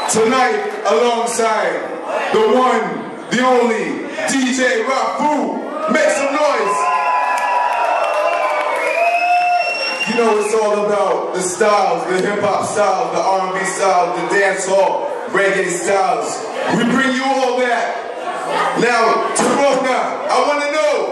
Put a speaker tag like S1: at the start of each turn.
S1: Tonight, alongside the one, the only, DJ Rafu. Make some noise. You know it's all about the styles, the hip-hop styles, the R&B styles, the dancehall, reggae styles. We bring you all that. Now, Corona, I want to know,